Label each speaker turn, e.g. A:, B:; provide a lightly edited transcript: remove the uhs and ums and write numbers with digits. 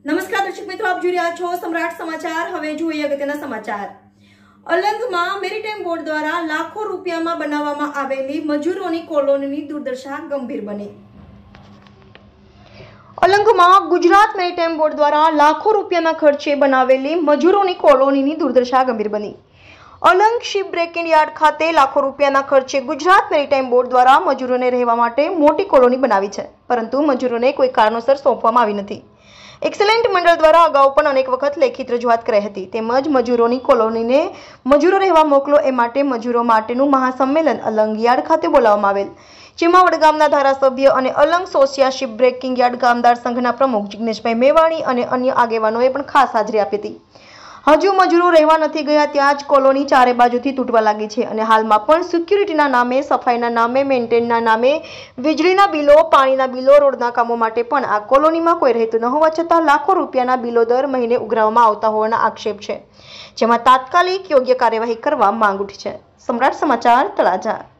A: નમસ્કાર દર્શક મિત્રો, આપ જોઈ રહ્યા છો સમ્રાટ સમાચાર। હવે જોઈએ અગત્યના સમાચાર। અલંગમાં મેરીટાઈમ બોર્ડ દ્વારા લાખો રૂપિયામાં બનાવવામાં આવેલી મજૂરોની કોલોનીની દુર્દશા ગંભીર બની। અલંગમાં ગુજરાત મેરીટાઈમ બોર્ડ દ્વારા લાખો રૂપિયાના ખર્ચે બનાવેલી મજૂરોની કોલોનીની દુર્દશા ગંભીર બની। અલંગ શિપ બ્રેકિંગ યાર્ડ ખાતે લાખો રૂપિયાના ખર્ચે ગુજરાત મેરીટાઈમ બોર્ડ દ્વારા મજૂરોને રહેવા માટે મોટી કોલોની બનાવી છે, પરંતુ મજૂરોને કોઈ કારણોસર સોંપવામાં આવી નથી। એક્સેલેન્ટ મંડળ દ્વારા અગાઉ પણ અનેક વખત લેખિત રજૂઆત કરાઈ હતી, તેમજ મજૂરોની કોલોનીને મજૂરો રહેવા મોકલો એ માટે મજૂરો માટેનું મહાસંમેલન અલંગ યાર્ડ ખાતે બોલાવવામાં આવેલ, જેમાં વડગામના ધારાસભ્ય અને Alang Sosiya ship breaking yard કામદાર સંઘના પ્રમુખ જિગ્નેશભાઈ મેવાણી અને અન્ય આગેવાનોએ પણ ખાસ હાજરી આપી હતી। હજુ મજૂરો રહેવા નથી ગયા ત્યાં જ કોલોની ચારે બાજુથી તૂટવા લાગી છે અને હાલમાં પણ સિક્યુરિટીના નામે, સફાઈના નામે, મેન્ટેનના નામે, વીજળીના બિલો, પાણીના બિલો, રોડના કામો માટે પણ આ કોલોનીમાં કોઈ રહેતું ન હોવા છતાં લાખો રૂપિયાના બિલો દર મહિને ઉઘરાવવામાં આવતા હોવાના આક્ષેપ છે, જેમાં તાત્કાલિક યોગ્ય કાર્યવાહી કરવા માંગ ઉઠી છે। સમ્રાટ સમાચાર, તળાજા।